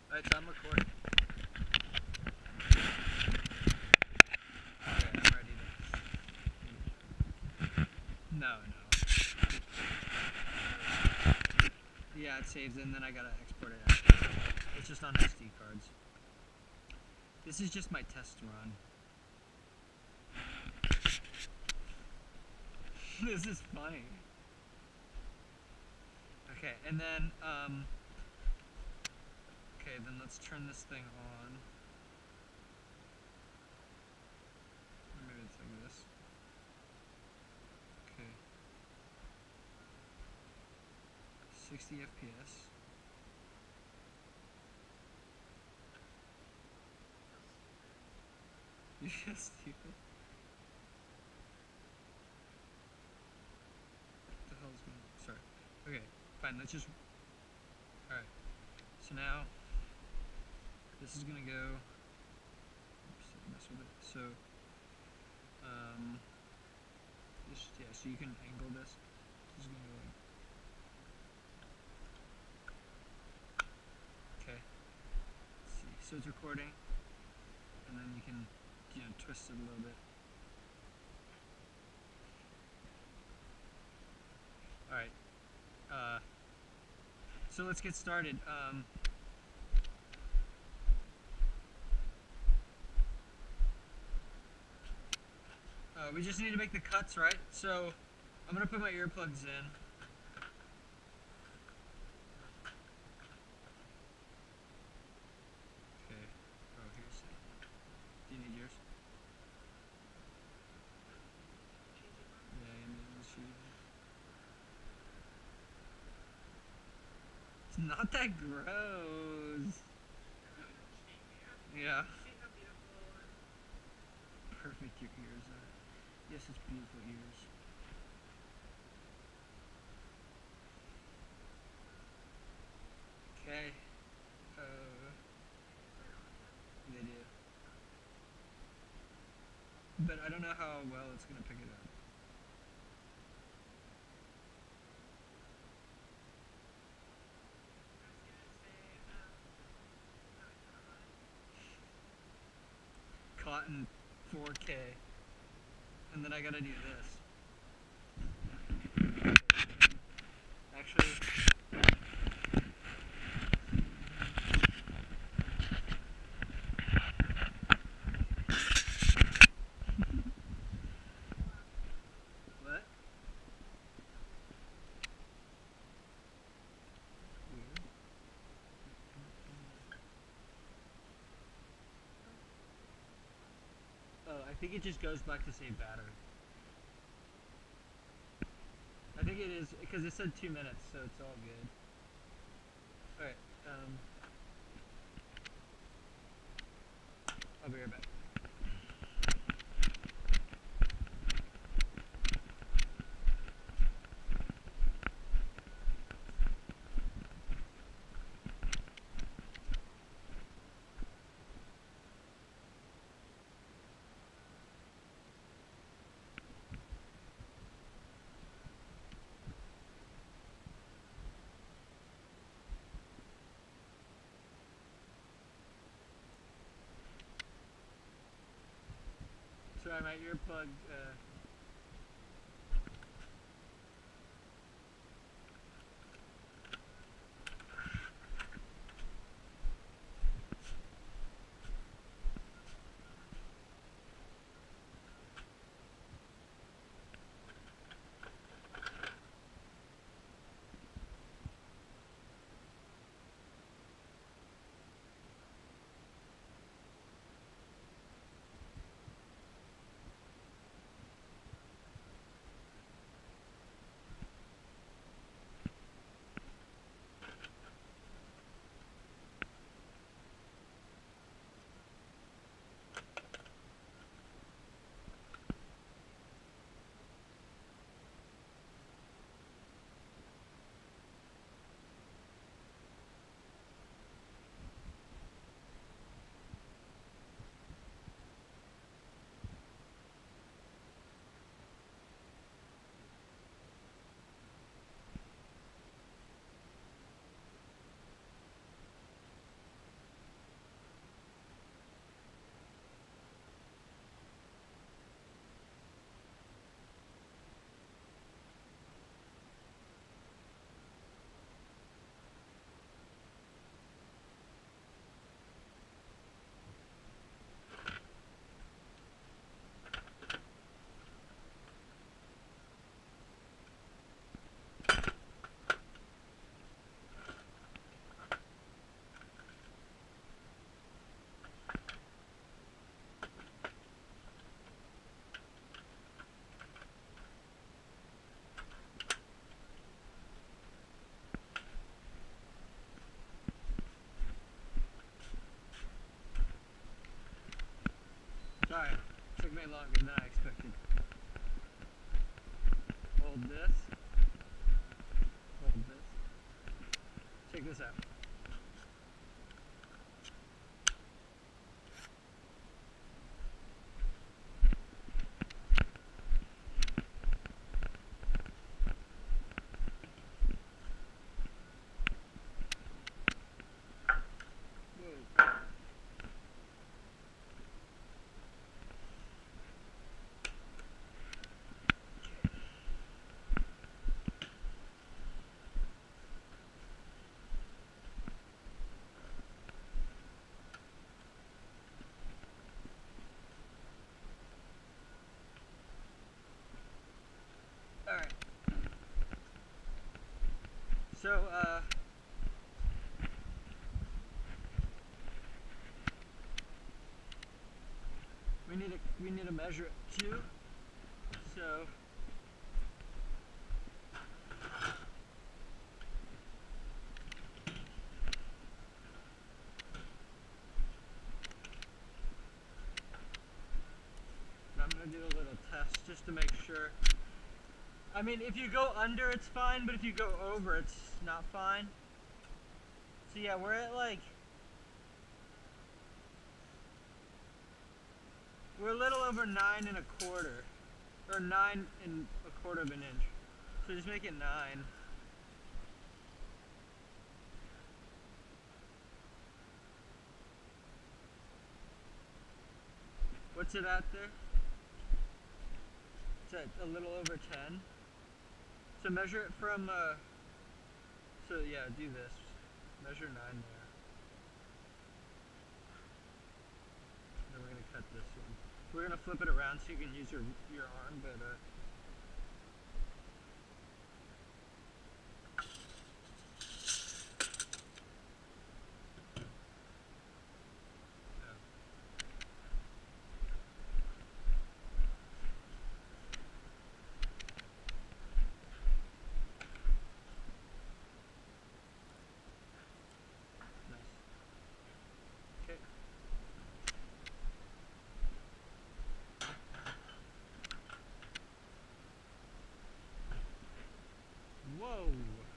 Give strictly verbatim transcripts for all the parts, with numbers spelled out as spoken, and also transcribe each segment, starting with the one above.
Alright, so I'm recording. Okay, I'm ready to... No, no. Yeah, it saves and then I gotta export it out. It's just on S D cards. This is just my test run. This is funny. Okay, and then, um... okay, then let's turn this thing on. Or maybe it's like this. Okay. sixty F P S. You're just stupid. What the hell's going on? Sorry. Okay, fine, let's just... Alright. So now, this is gonna go... Oops, didn't mess with it. So, um... this, yeah, so you can angle this. This is gonna go like... Okay. Let's see. So it's recording, and then you can, you know, twist it a little bit. Alright. Uh, so let's get started. Um, uh, we just need to make the cuts, right? So I'm going to put my earplugs in. Okay. Oh, here's it. Do you need yours? Yeah, I need this for you. It's not that gross. Yeah. Perfect, your ears are. Yes, it's beautiful ears. Okay. Uh, they do. But I don't know how well it's gonna pick it up. Cotton four K. And then I gotta do this. Actually, what? Weird. Oh, I think it just goes back to save battery. I think it is, because it said two minutes, so it's all good. Alright, um... I'll be right back. Sorry, my earplug, uh... longer than I expected. Hold this. Hold this. Check this out. Alright. So, uh, we need to we need to measure it too. So I'm gonna do a little test just to make sure. I mean, if you go under, it's fine, but if you go over, it's not fine. So yeah, we're at like, we're a little over nine and a quarter, or nine and a quarter of an inch. So just make it nine. What's it at there? It's at a little over ten. So measure it from, uh, so yeah, do this. Measure nine there. Then we're gonna cut this one. We're gonna flip it around so you can use your your arm, but uh. Whoa!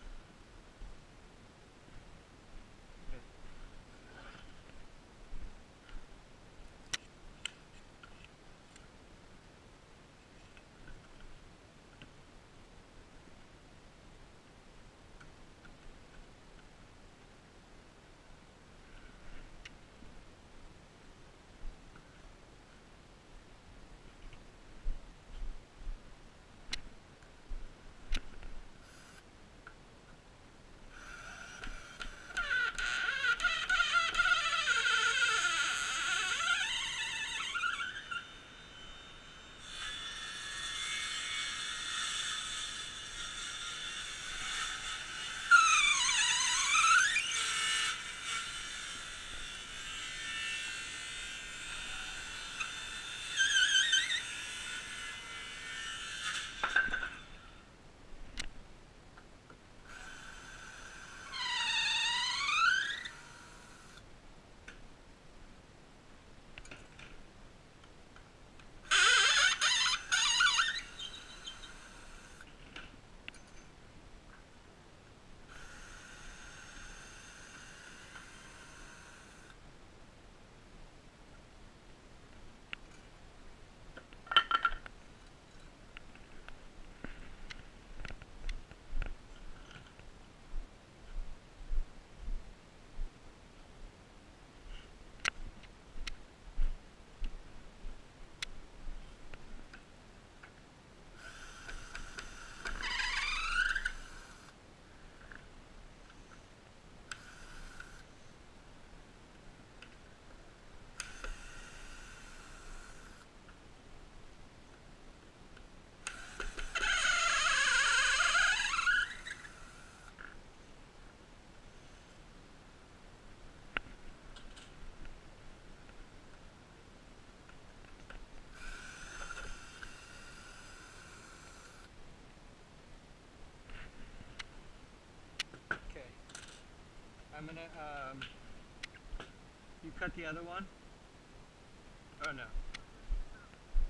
I'm gonna, um, you cut the other one? Oh no.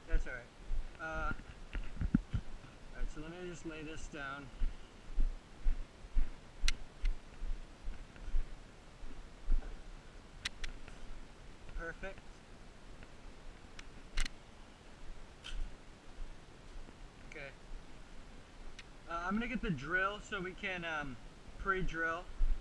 That's alright. Uh, alright, so let me just lay this down. Perfect. Okay. Uh, I'm gonna get the drill so we can um, pre-drill.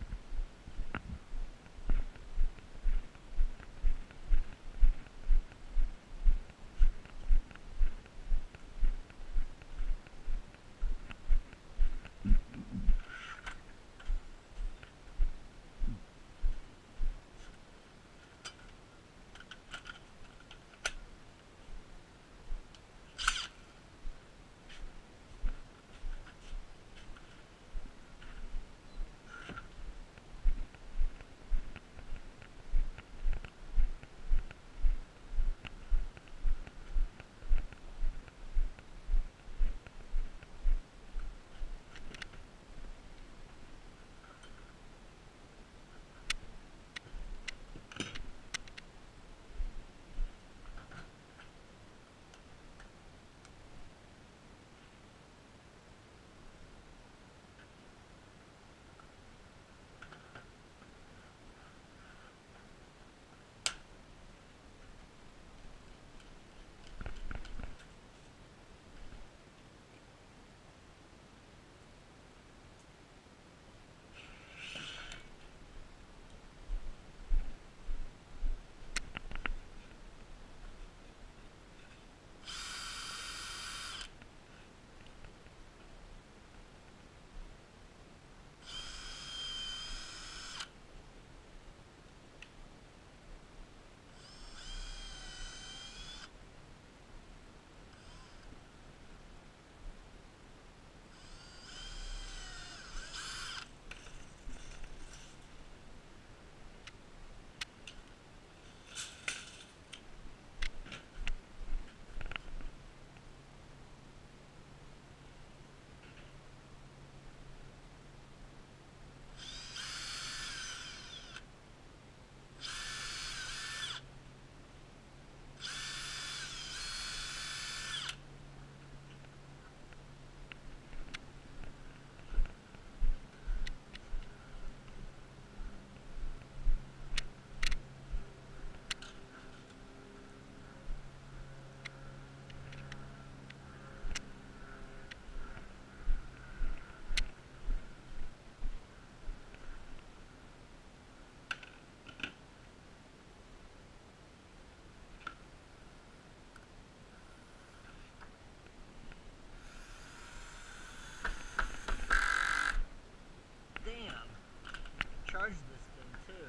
Charge this thing too.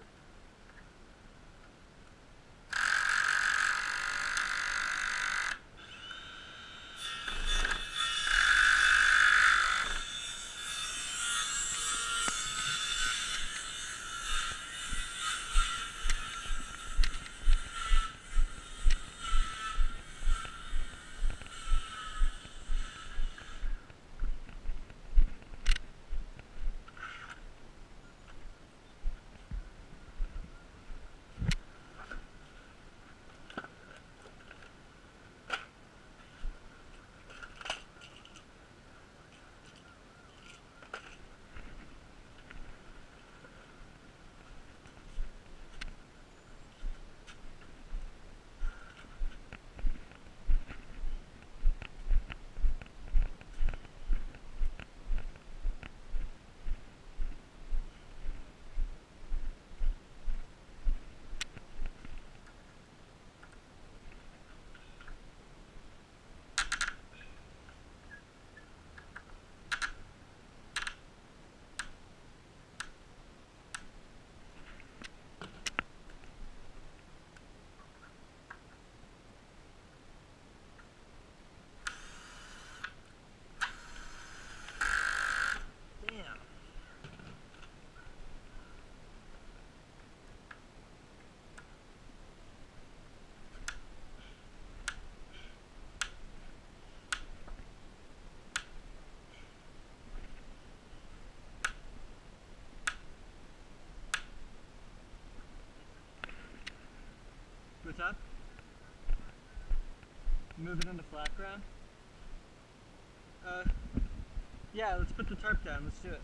What's up? Move it into flat ground. Uh, yeah, let's put the tarp down. Let's do it.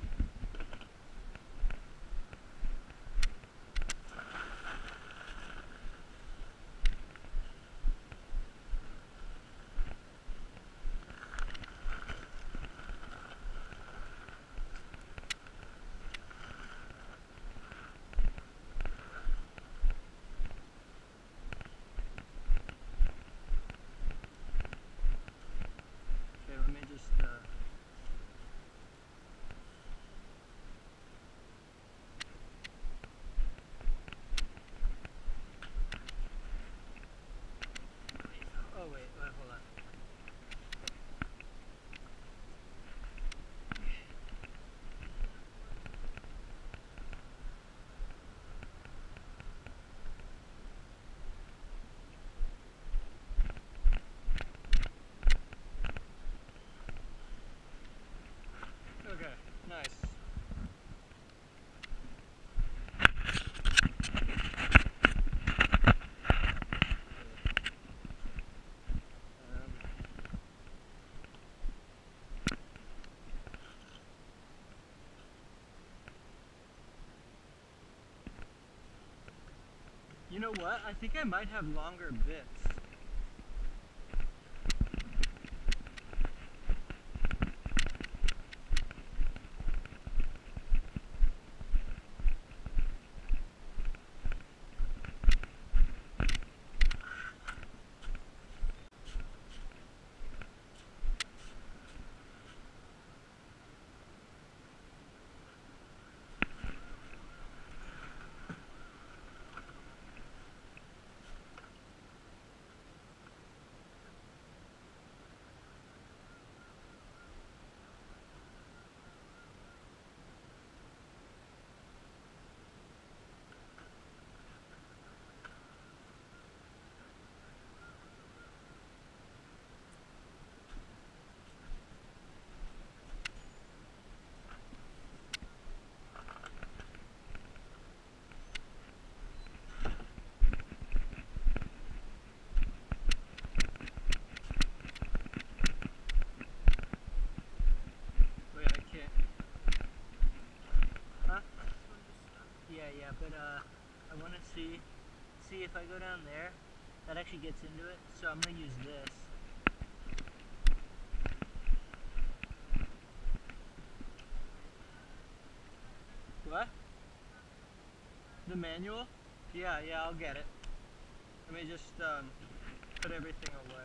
Okay, let me just, uh, oh wait, wait, hold on. Okay, nice. Um, you know what? I think I might have longer bits. Wait, I can't. Huh? Yeah, yeah, but uh, I want to see, see if I go down there, that actually gets into it. So I'm gonna use this. What? The manual? Yeah, yeah, I'll get it. Let me just um, put everything away.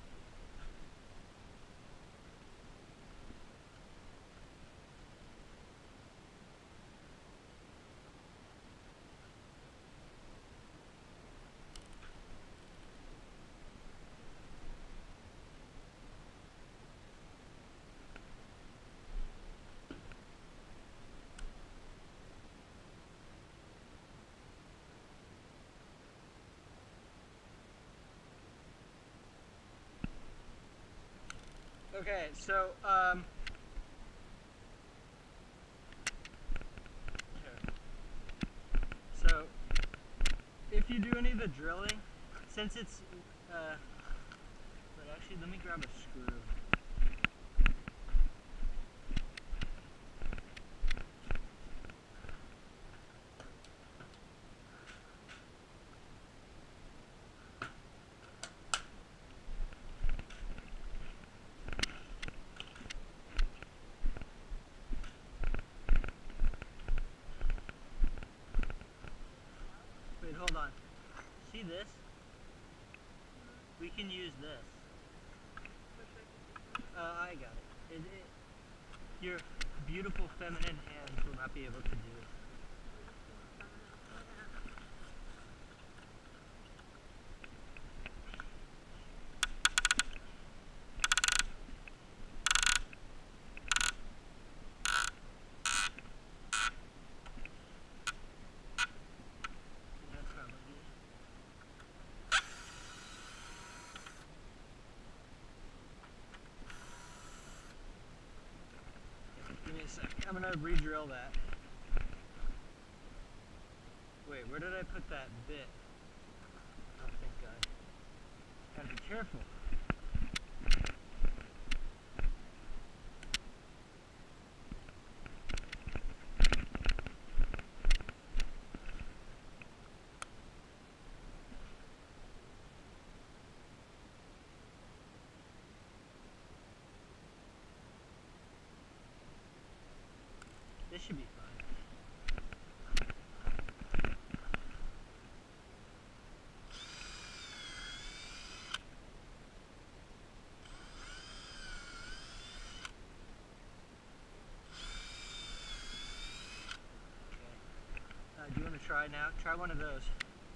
Okay, so um, okay. So if you do any of the drilling, since it's, uh, but actually let me grab a screw. Wait, hold on. See this? We can use this. Uh, I got it. It, it. Your beautiful feminine hands will not be able to do it. That's not what you- Give me a sec. I'm gonna re-drill that. Wait, where did I put that bit? Oh, thank God. Gotta be careful. try now? Try one of those.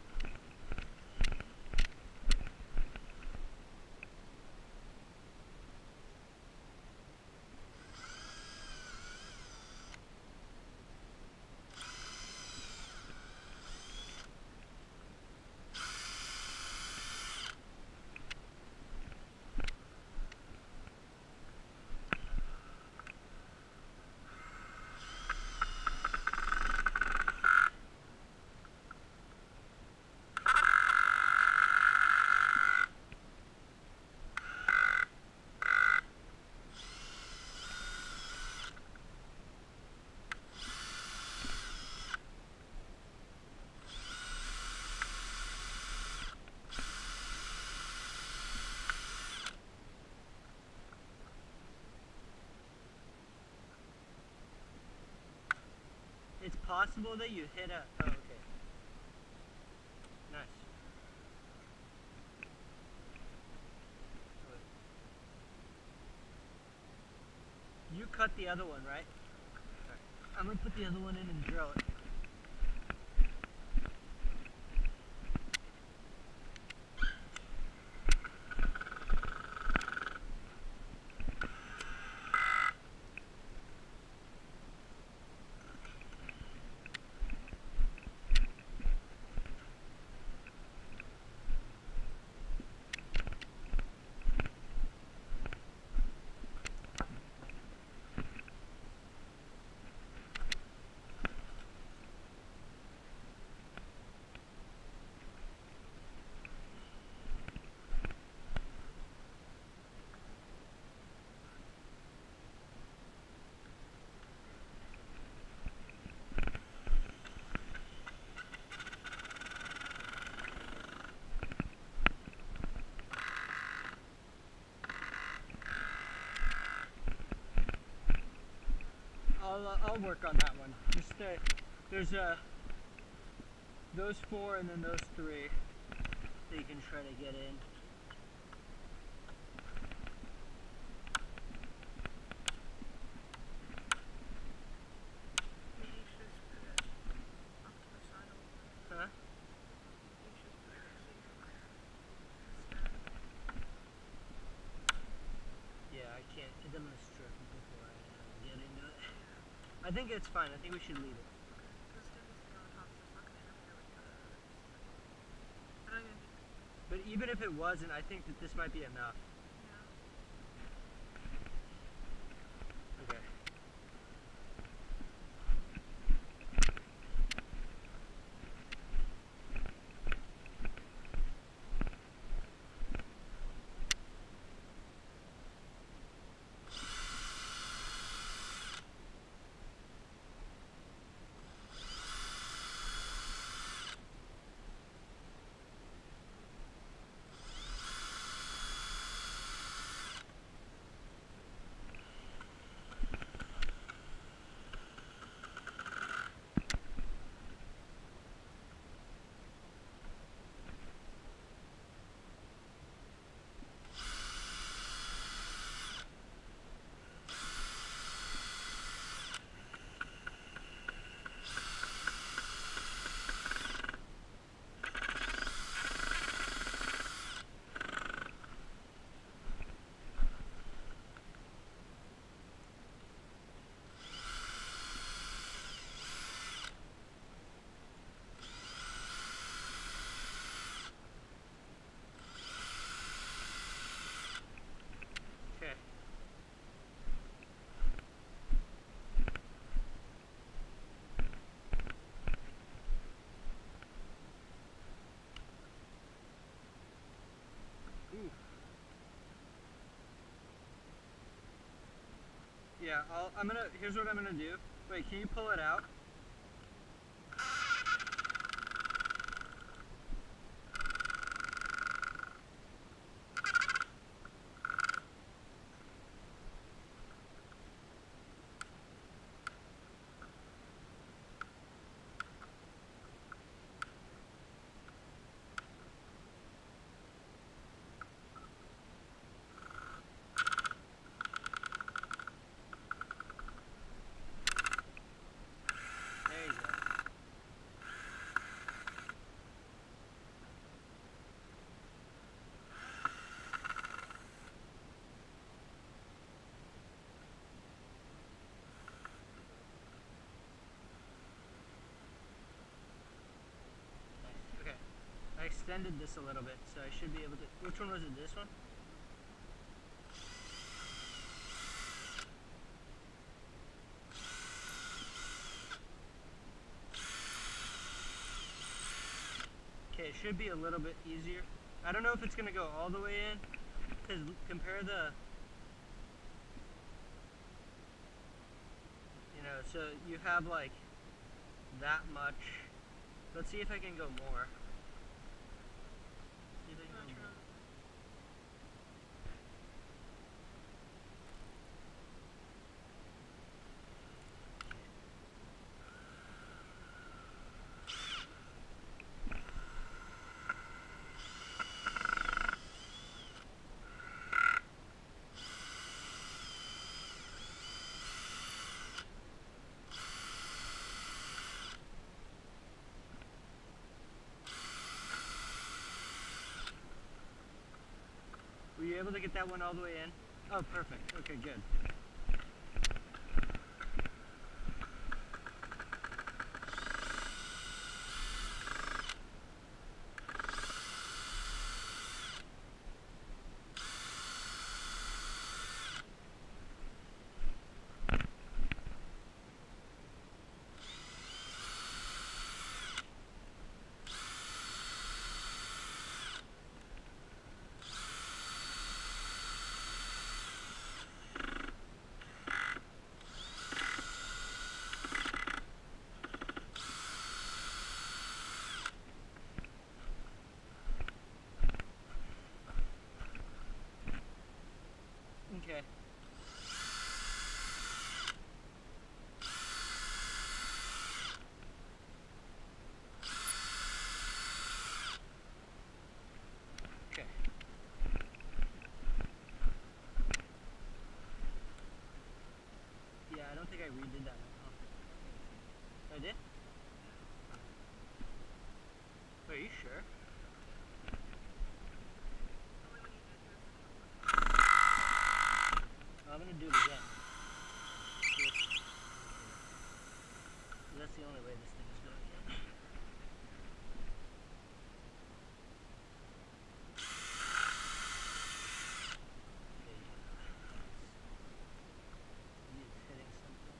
It's possible that you hit a... Oh, okay. Nice. You cut the other one, right? Right. I'm gonna put the other one in and drill it. I'll, uh, I'll work on that one. Just uh, there's uh, those four and then those three that you can try to get in. Huh? Yeah, I can't. I'm gonna strip before I uh, get into it. I think it's fine. I think we should leave it. But even if it wasn't, I think that this might be enough. Okay. Yeah, I'll, I'm gonna, here's what I'm gonna do. Wait, can you pull it out? extended this a little bit, so I should be able to. Which one was it? This one? Okay, it should be a little bit easier. I don't know if it's gonna go all the way in, because compare the, you know, so you have like that much. Let's see if I can go more. See if I can go more. Were you able to get that one all the way in? Oh, perfect. Okay, good. Okay. Okay. Yeah, I don't think I redid that one. Oh. I did? Are you sure? I'm gonna do it again. That's the only way this thing is going in. He's hitting something.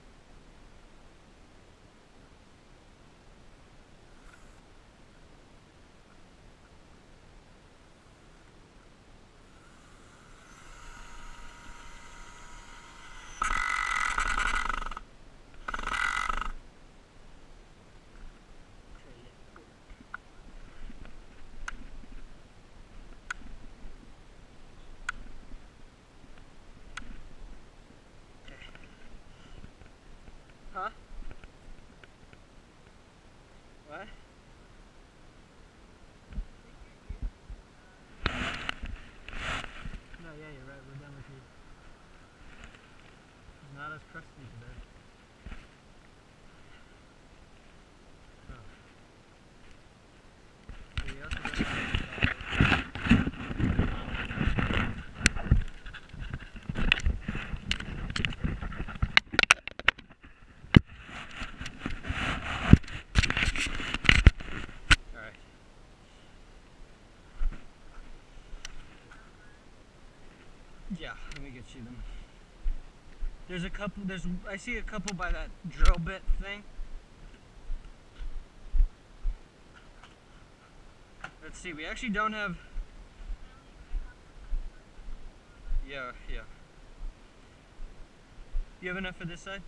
Huh? What? No, yeah, you're right. We're done with you. It's not as crusty today. Oh. So you also don't have yeah, let me get you them. There's a couple, there's, I see a couple by that drill bit thing. Let's see, we actually don't have, yeah, yeah. You have enough for this side?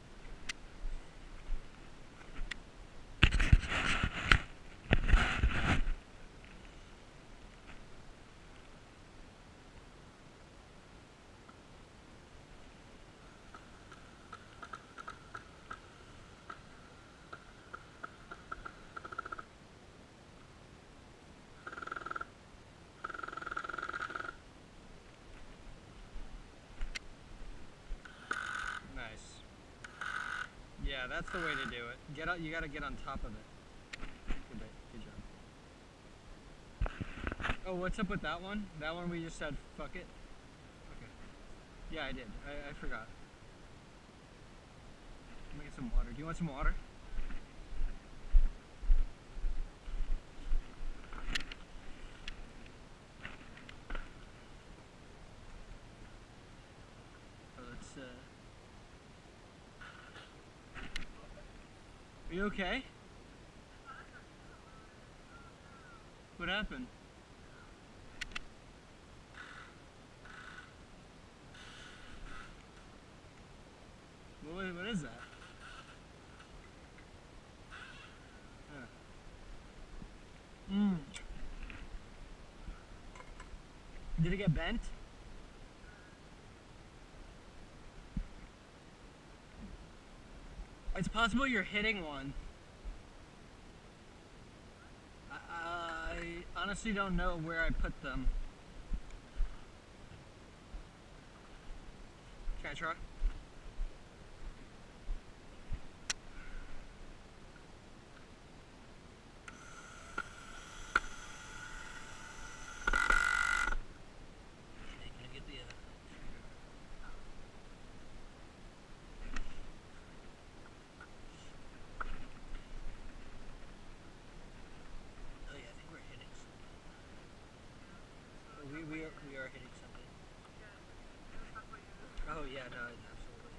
Yeah, that's the way to do it. Get out. You got to get on top of it. Good, good job. Oh, what's up with that one? That one we just said fuck it. Okay. Yeah, I did. I, I forgot. Let me get some water. Do you want some water? Are you okay? What happened? What, what is that? Huh. Mm. Did it get bent? It's possible you're hitting one. I, I honestly don't know where I put them. Can I try? We, we, are, we are hitting something. Oh yeah, no, absolutely.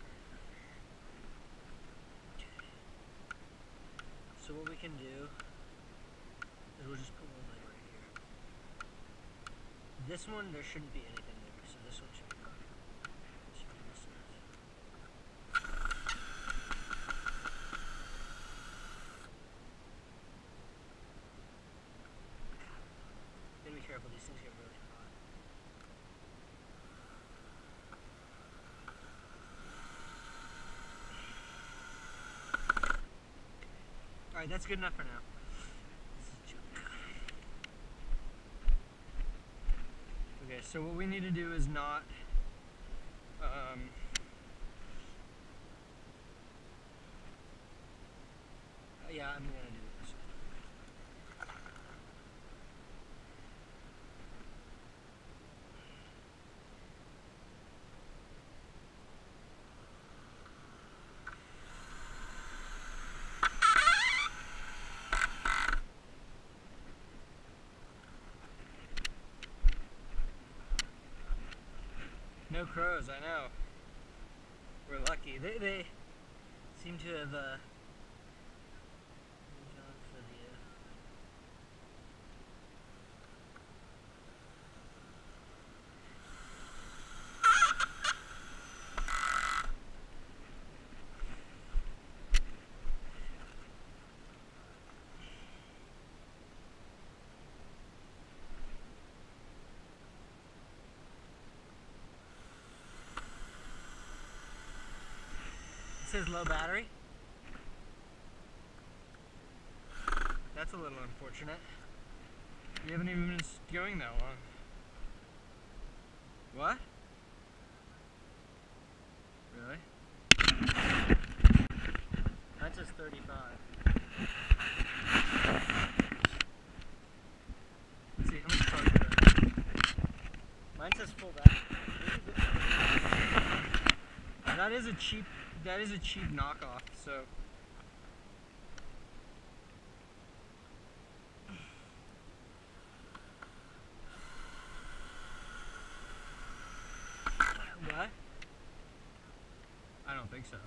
Okay. So what we can do is we'll just put one leg right here. This one, there shouldn't be anything there, so this one should be fine. Should be this one. Gotta be careful, these things get really hot. Alright, that's good enough for now. This is junk. Okay, so what we need to do is not um, yeah, I'm gonna do this. No crows, I know. We're lucky. They, they seem to have uh, moved on for the... Uh, It says low battery. That's a little unfortunate. You haven't even been going that long. What? Really? Mine says thirty-five. Let's see, how much charge is that? Mine says full battery. That is a cheap, that is a cheap knockoff, so. What? I don't think so.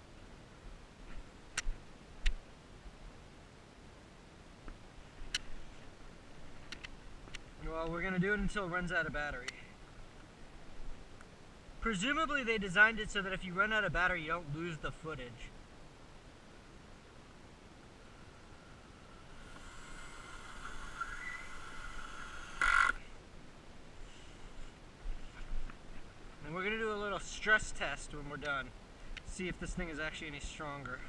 Well, we're gonna do it until it runs out of battery. Presumably they designed it so that if you run out of battery, you don't lose the footage. And we're gonna do a little stress test when we're done. See if this thing is actually any stronger.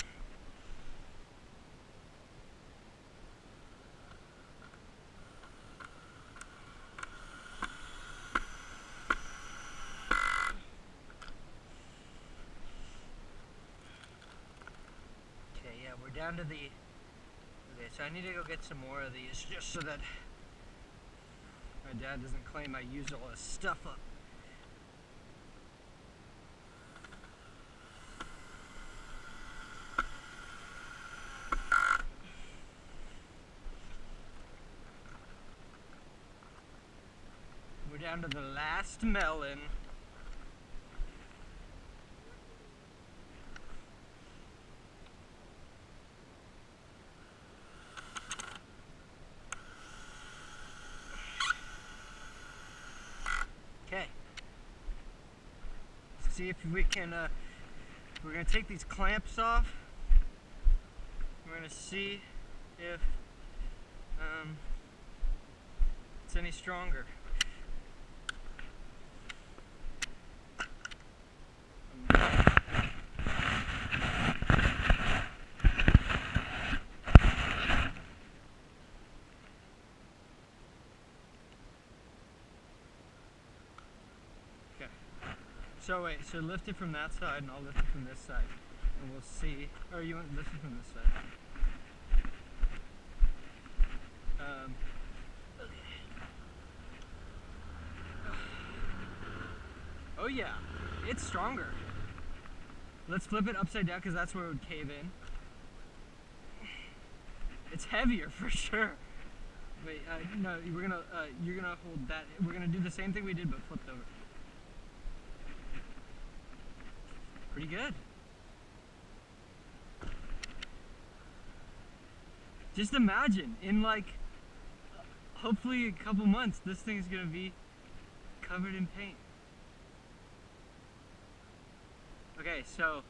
We're down to the, okay, so I need to go get some more of these just so that my dad doesn't claim I used all his stuff up. We're down to the last melon. see if we can, uh, we're going to take these clamps off. We're going to see if um, it's any stronger. So wait, so lift it from that side and I'll lift it from this side. And we'll see, or you want to lift it from this side. Um, okay. Oh yeah, it's stronger. Let's flip it upside down because that's where it would cave in. It's heavier for sure. Wait, uh, no, we're gonna, uh, you're gonna hold that. We're gonna do the same thing we did but flipped over. Pretty good. Just imagine, in like, hopefully a couple months, this thing's gonna be covered in paint. Okay, so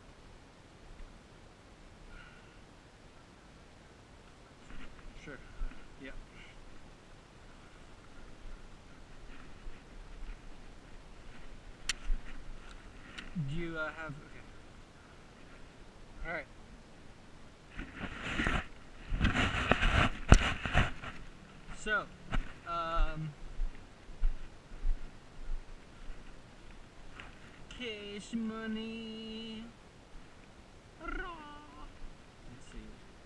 sure, yep. Do you uh, have, okay. All right. So, um, cash money. Let's see.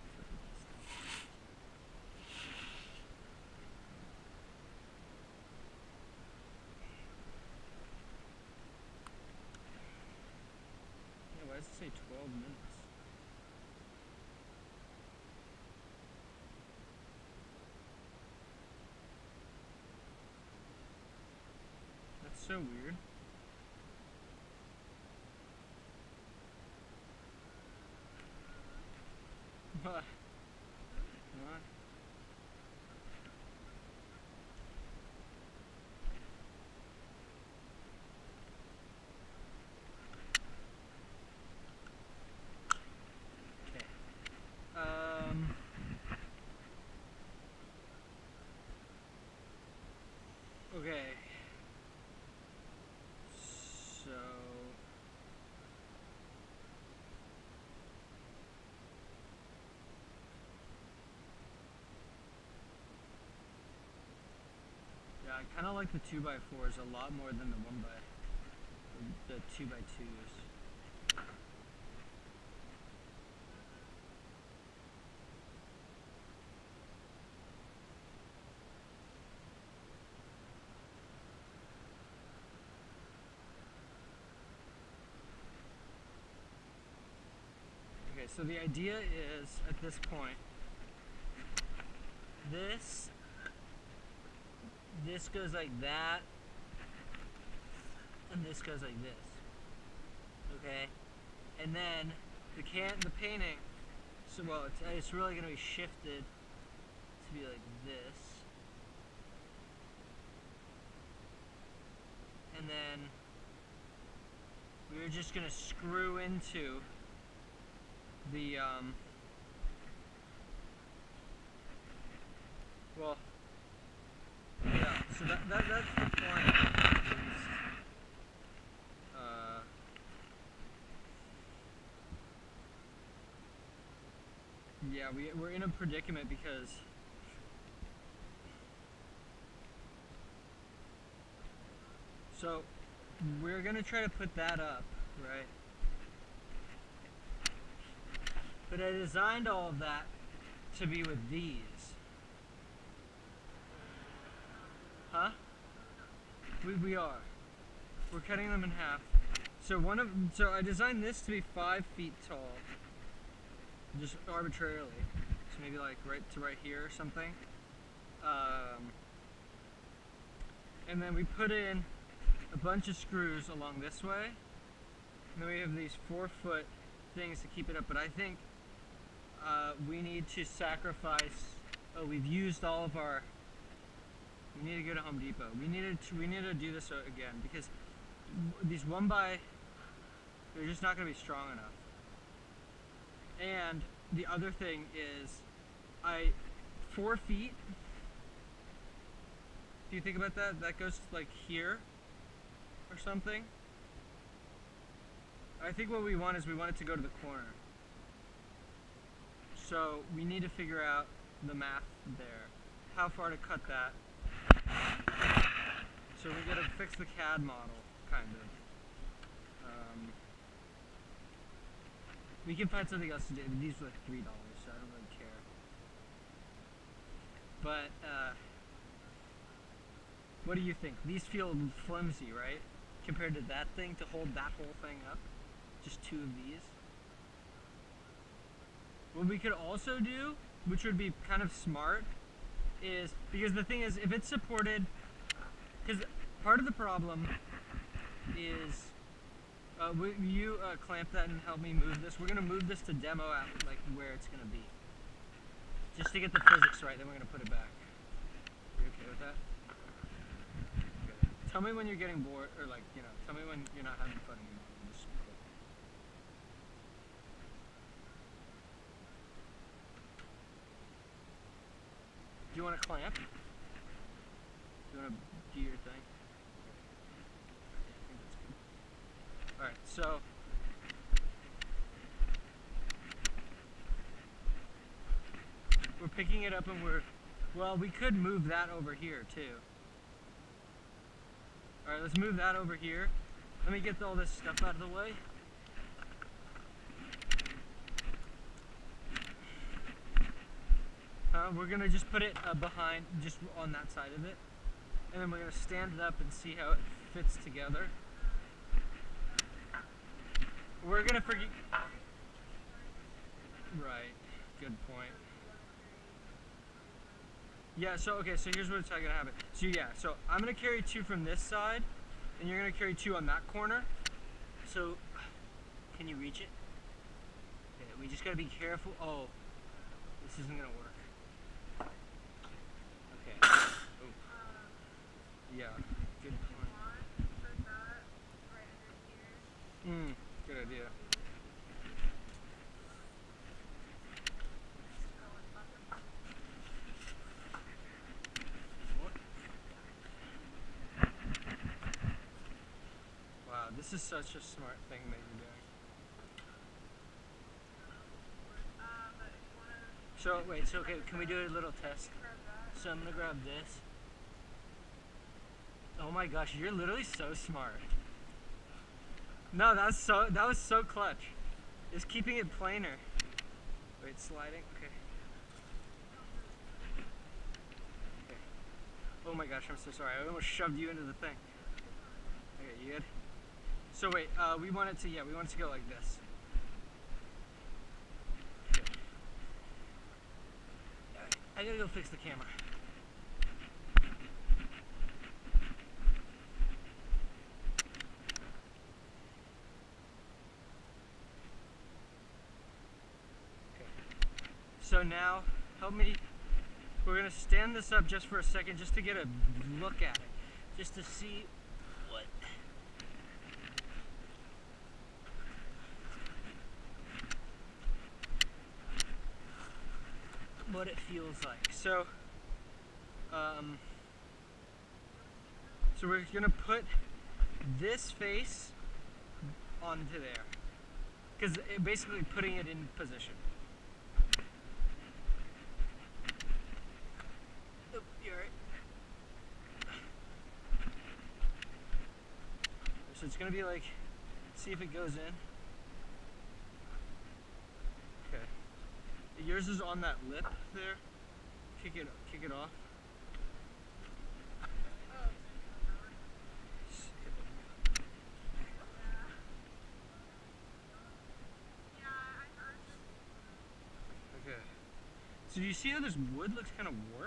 Yeah, why does it say twelve minutes? That's so weird. What? What? Okay. Um. Okay. So. Yeah, I kind of like the two by fours a lot more than the one by, the two by twos. Okay, so the idea is, at this point, this, this goes like that, and this goes like this, okay? And then, the can, the painting, so well, it's, it's really going to be shifted to be like this. And then, we're just going to screw into the, um, well, yeah, so that, that that's the point, at least. Uh, yeah, we, we're in a predicament because so we're gonna try to put that up, right? But I designed all of that to be with these. Huh? We, we are. We're cutting them in half. So one of so I designed this to be five feet tall. Just arbitrarily. So maybe like right to right here or something. Um, and then we put in a bunch of screws along this way. And then we have these four foot things to keep it up. But I think uh, we need to sacrifice, oh, we've used all of our, we need to go to Home Depot. We needed to, we need to do this again because these one by They're just not going to be strong enough. And the other thing is, I, four feet, do you think about that? That goes like here or something. I think what we want is we want it to go to the corner. So we need to figure out the math there. How far to cut that. So we gotta fix the C A D model, kind of. Um, we can find something else to do. These were like three dollars, so I don't really care. But, uh, what do you think? These feel flimsy, right? Compared to that thing, to hold that whole thing up. Just two of these. What we could also do, which would be kind of smart, is, because the thing is, if it's supported, because part of the problem is, uh, will you uh, clamp that and help me move this? We're going to move this to demo at like where it's going to be. Just to get the physics right, then we're going to put it back. Are you okay with that? Okay. Tell me when you're getting bored, or like, you know, tell me when you're not having fun anymore. Just quit. Do you want to clamp? Do you want to do your thing? I think that's good. Alright, so we're picking it up and we're, well, we could move that over here too. Alright, let's move that over here. Let me get all this stuff out of the way. Uh, we're gonna just put it uh, behind, just on that side of it. And then we're gonna stand it up and see how it fits together. We're gonna forget. Right, good point. Yeah, so, okay, so here's what's gonna happen. So yeah, so I'm gonna carry two from this side, and you're gonna carry two on that corner. So, can you reach it? Okay, we just gotta be careful. Oh, this isn't gonna work. Okay. Oh. Yeah, good point. Mm, good idea. Wow, this is such a smart thing that you're doing. So, wait, so okay, can we do a little test? So I'm gonna grab this. Oh my gosh, you're literally so smart. No, that was so, that was so clutch. It's keeping it planar. Wait, sliding, okay. Okay. Oh my gosh, I'm so sorry. I almost shoved you into the thing. Okay, you good? So wait, uh, we want it to, yeah, we want it to go like this. Okay. Alright, I gotta go fix the camera. So now, help me, we're going to stand this up just for a second, just to get a look at it, just to see what, what it feels like. So, um, so we're going to put this face onto there, because basically putting it in position. So it's going to be like, see if it goes in. Okay. Yours is on that lip there. Kick it, kick it off. Okay. So do you see how this wood looks kind of warped?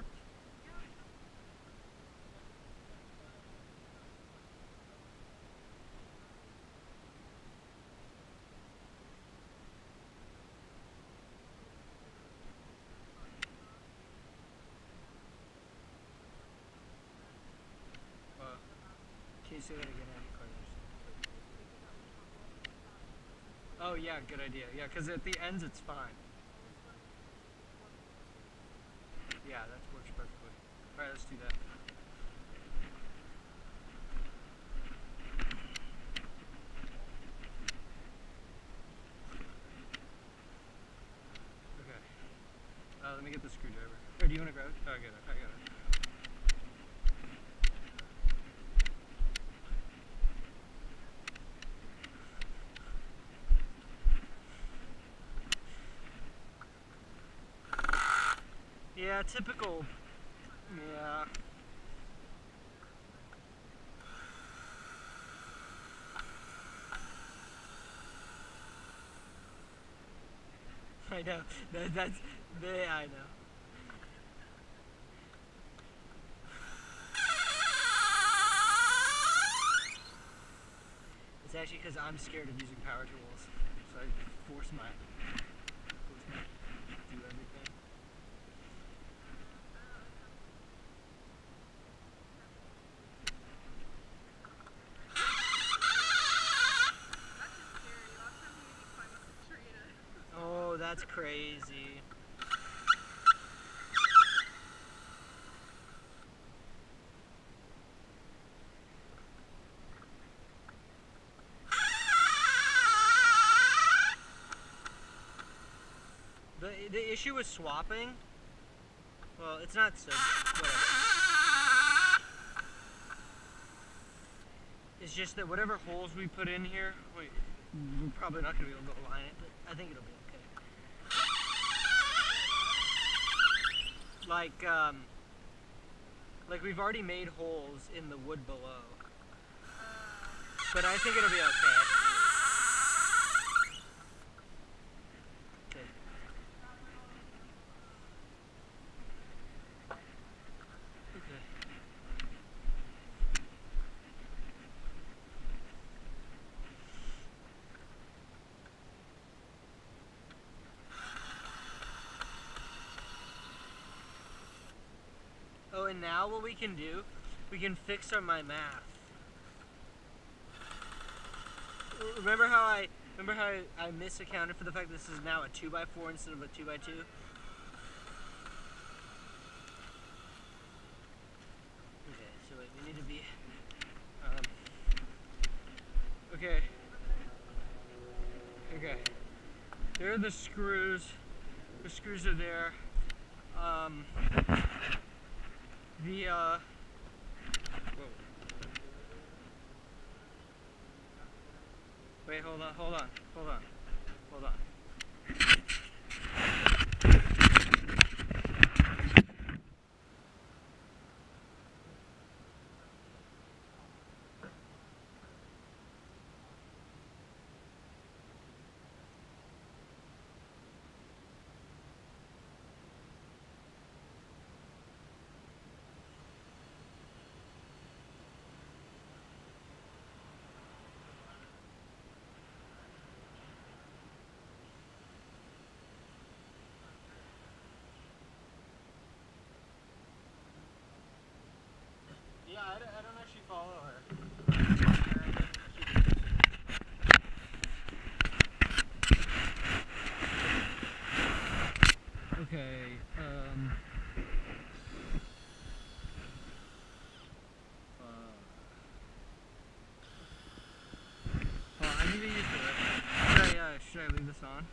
Can you say that again, Andy Carter? Oh yeah, good idea. Yeah, because at the ends it's fine. Yeah, that works perfectly. Alright, let's do that. Okay. Uh, let me get the screwdriver. Or do you want to grab it? Oh, I got it. I got it. Yeah, typical. Yeah. I know. That, that's. They, I know. It's actually because I'm scared of using power tools, so I force my, force my do everything. Oh, that's crazy. The, the issue with swapping, well, it's not so, whatever. It's just that whatever holes we put in here, wait, we're probably not going to be able to align it, but I think it'll be okay. Like, um, like we've already made holes in the wood below, but I think it'll be okay. Okay. Okay. Oh, and now what we can do, we can fix our my math. Remember how I remember how I, I misaccounted for the fact that this is now a two by four instead of a two by two? Okay, so wait, we need to be um, okay. Okay. There are the screws. The screws are there. Um the uh whoa. Wait, hold on, hold on, hold on, hold on. Yeah, I don't, I don't actually follow her. Okay, um... Uh, well, I need to use the... Should I, uh, should I leave this on?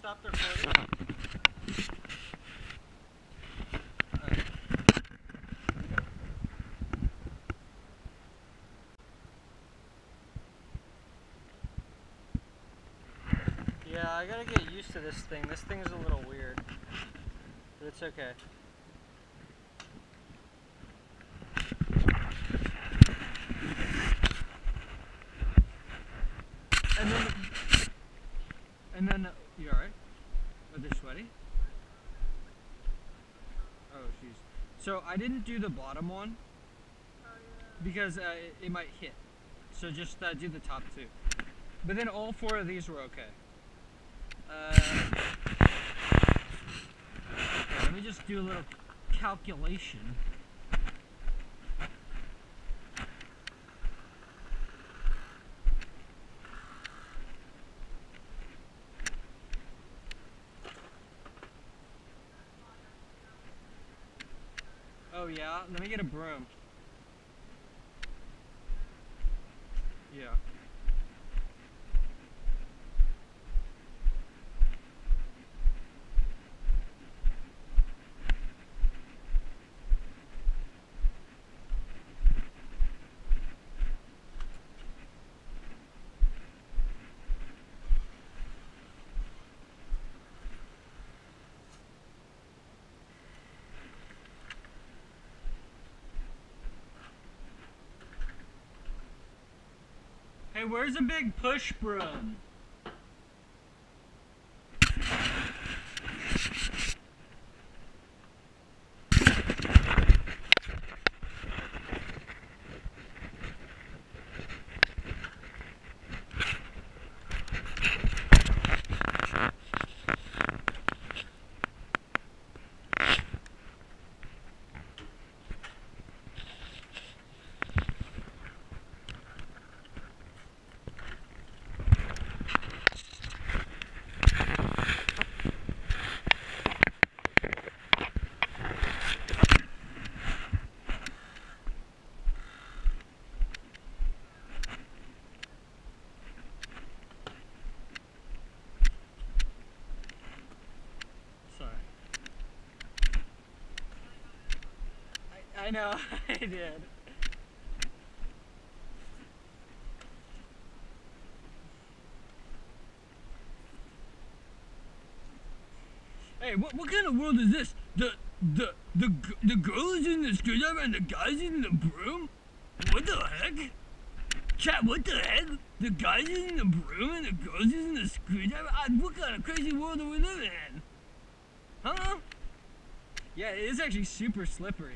stop the recording? Alright. Yeah, I gotta get used to this thing. This thing's a little weird. But it's okay. And then, and then, you alright? Are they sweaty? Oh, jeez. So I didn't do the bottom one because uh, it, it might hit. So just uh, do the top two. But then all four of these were okay. Uh, okay, let me just do a little calculation. Oh yeah, let me get a broom. Yeah. Hey, where's a big push broom? I know, I did. Hey, what what kind of world is this? The the the the girl is in the screwdriver and the guy's in the broom? What the heck? Chat, what the heck? The guy's in the broom and the girl's in the screwdriver? I, what kind of crazy world are we living in? Huh? Yeah, it is actually super slippery.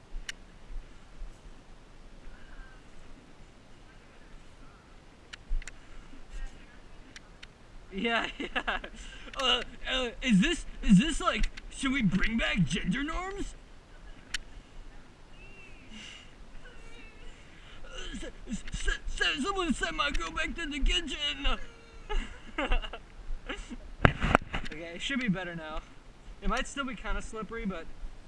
Yeah, yeah. Uh, uh, is this, is this like, should we bring back gender norms? Uh, s s s someone send my girl back to the kitchen. Okay, it should be better now. It might still be kind of slippery, but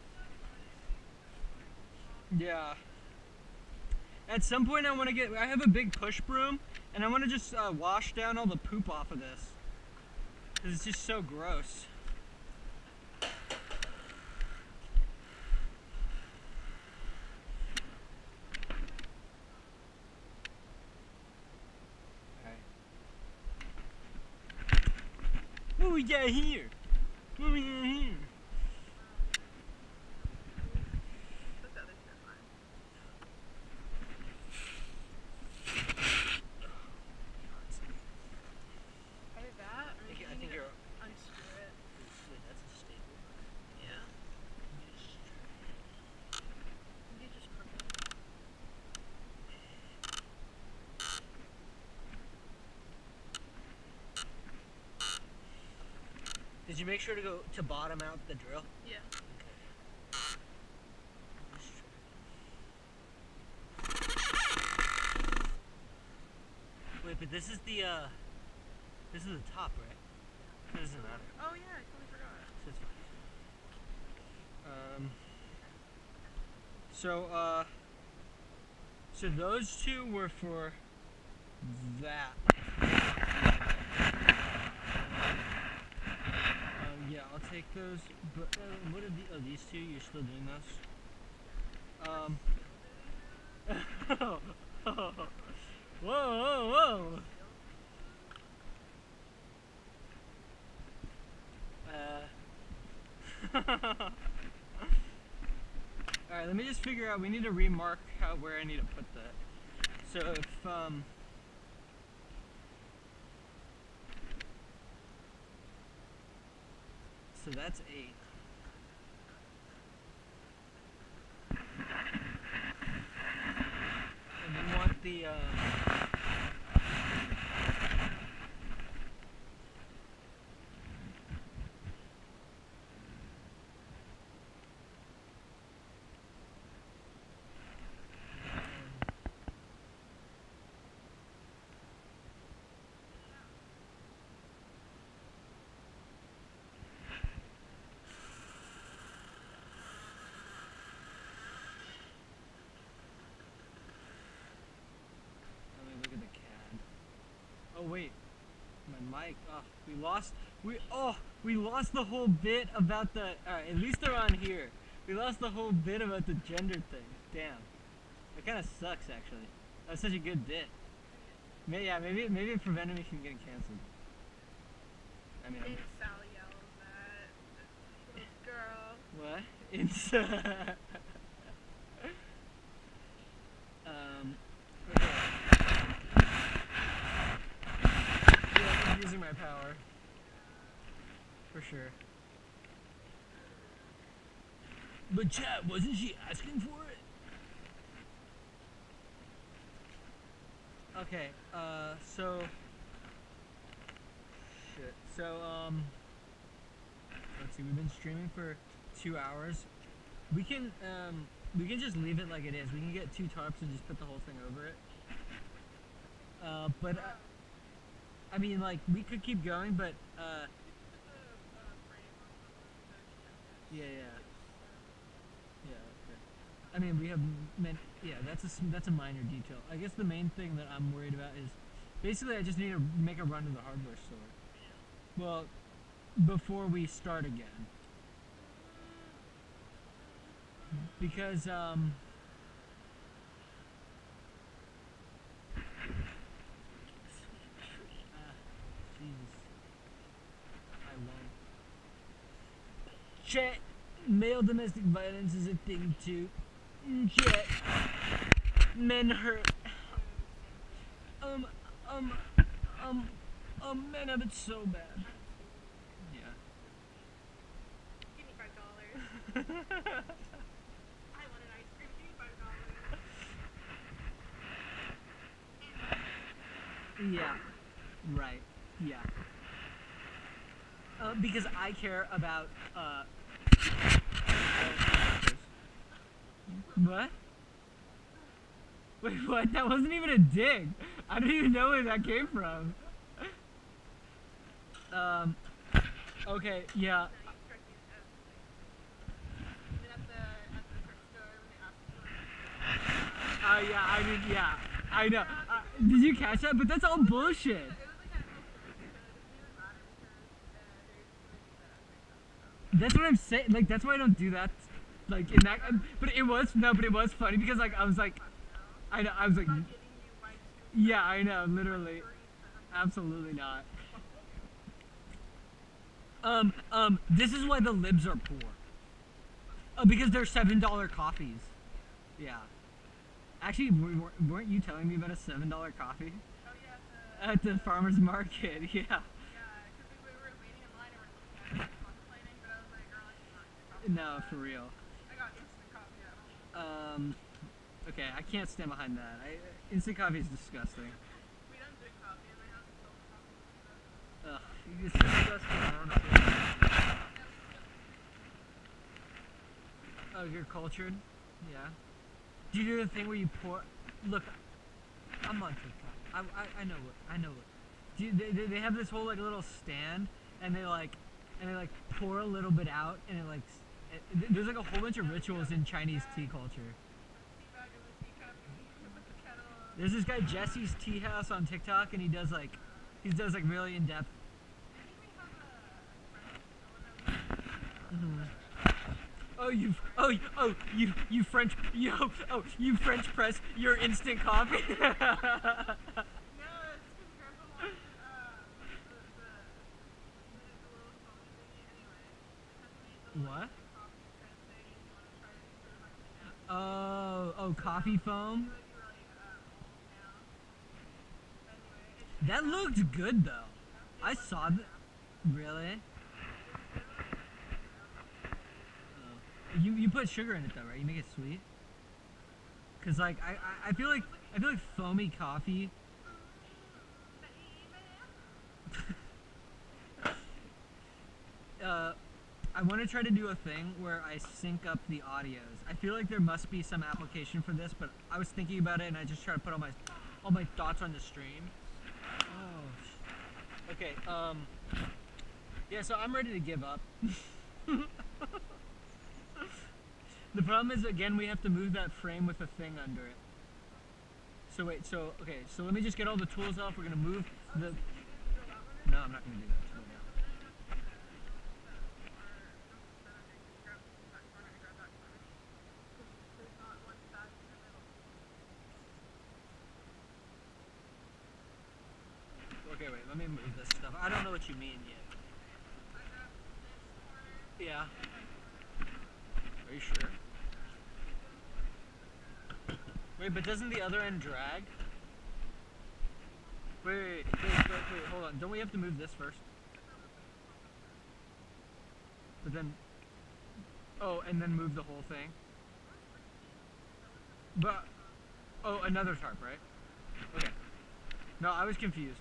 yeah. At some point I want to get, I have a big push broom, and I want to just uh, wash down all the poop off of this. Cause it's just so gross. What we got here? What we got here? Did you make sure to go to bottom out the drill? Yeah. Okay. Wait, but this is the uh, this is the top, right? It doesn't matter. Oh yeah, I totally forgot. It's fine. Um. So uh. So those two were for that. Yeah, I'll take those. But uh, what are the, oh, these two? You're still doing those? Um. Whoa, whoa, whoa! Uh. Alright, let me just figure out. We need to remark how where I need to put that. So if um. So that's eight. And we want the, uh... Oh wait, my mic. Oh, we lost. We oh, we lost the whole bit about the. Alright, at least they're on here. We lost the whole bit about the gender thing. Damn, that kind of sucks actually. That's such a good bit. Maybe, yeah, maybe maybe it prevented me from getting canceled. I mean, I'm, Sally yells at this girl. what? It's um. Okay. Yeah, I'm using my power. For sure. But chat, wasn't she asking for it? Okay, uh, so... Shit. So, um... let's see, we've been streaming for two hours. We can, um, we can just leave it like it is. We can get two tarps and just put the whole thing over it. Uh, but... Uh, I mean, like, we could keep going, but, uh... yeah, yeah. Yeah, okay. I mean, we have meant, yeah, that's a, that's a minor detail. I guess the main thing that I'm worried about is, basically I just need to make a run to the hardware store. Well, before we start again. Because, um... Jesus. I won't. Chat, male domestic violence is a thing too. Chat, men hurt. Um, um, um, um, men have it so bad. Yeah. Give me five dollars. I want an ice cream. Give me five dollars. Yeah. Right. Yeah. Uh, because I care about, uh... What? Wait, what? That wasn't even a dig. I don't even know where that came from. Um... Okay, yeah. Uh, yeah, I mean, yeah. I know. Uh, did you catch that? But that's all bullshit. That's what I'm saying. Like, that's why I don't do that. Like, in that. But it was no. But it was funny because, like, I was like, I know. I was like, yeah, I know. Literally, absolutely not. Um, um. This is why the libs are poor. Uh, because they're seven dollar coffees. Yeah. Actually, weren't you telling me about a seven dollar coffee? Oh yeah. At the farmer's market. Yeah. Yeah, because we, we were waiting in line and we're looking at it and contemplating, but I was like, girl, I should not get coffee. No, for real. I got instant coffee at home. Um, okay, I can't stand behind that. I, instant coffee is disgusting. We don't drink coffee in my house. It's all coffee. Ugh, it's disgusting, honestly. Oh, you're cultured? Yeah. Do you do the thing where you pour? Look, I'm on TikTok. I, I, I know what I know what. Do you, they, they have this whole like little stand, and they like, and they like pour a little bit out, and it like, it, there's like a whole bunch of rituals in Chinese tea culture. There's this guy Jesse's Tea House on TikTok, and he does like, he does like really in depth. Mm-hmm. Oh, you, oh, oh, you, you French, yo, oh, you French press your instant coffee. No, it's because Grandpa wanted uh, the, the, the, the little foamy thingy anyway. It has made the What? like, coffee press thing if you want to try it instead of like the gas. Oh, oh, coffee foam. It might be really uh, old now. Anyway, it's That looked good though. yeah, I it was saw really that. fast. Really? It was literally just Oh. You you put sugar in it though, right? You make it sweet. Cause like I, I, I feel like I feel like foamy coffee. uh, I want to try to do a thing where I sync up the audios. I feel like there must be some application for this, but I was thinking about it and I just try to put all my all my thoughts on the stream. Oh. Okay. Um. Yeah. So I'm ready to give up. The problem is, again, we have to move that frame with a thing under it. So wait, so, okay, so let me just get all the tools off. We're gonna move the... No, I'm not gonna do that. Slow down. Okay, wait, let me move this stuff. I don't know what you mean yet. Yeah. Are you sure? Wait, but doesn't the other end drag? Wait, wait, wait, wait, wait, wait, hold on. Don't we have to move this first? But then... Oh, and then move the whole thing? But... Oh, another tarp, right? Okay. No, I was confused.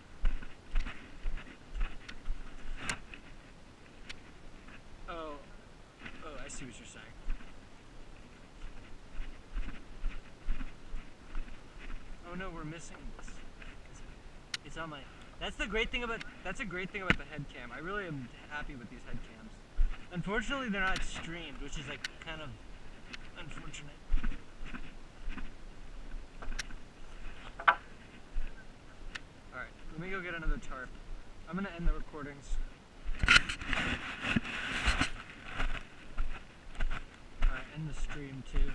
Oh. Oh, I see what you're saying. Oh no, we're missing this. It's on my... That's the great thing about... That's a great thing about the headcam. I really am happy with these headcams. Unfortunately, they're not streamed, which is like kind of unfortunate. Alright, let me go get another tarp. I'm gonna end the recordings. Alright, end the stream too.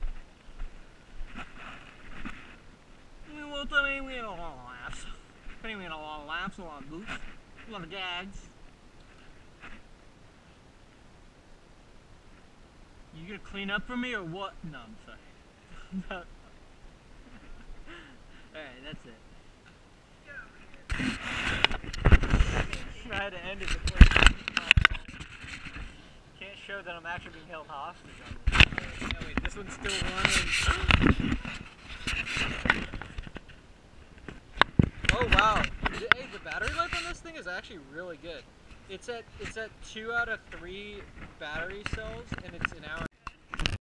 Well, today we had a lot of laughs. Today we had a lot of laughs, a lot of goofs, a lot of gags. You gonna clean up for me or what? No, I'm sorry. Alright, that's it. I had to end it before can't show that I'm actually being held hostage on this. Oh, wait, this one's still running. Oh wow! Hey, the battery life on this thing is actually really good. It's at it's at two out of three battery cells, and it's an hour.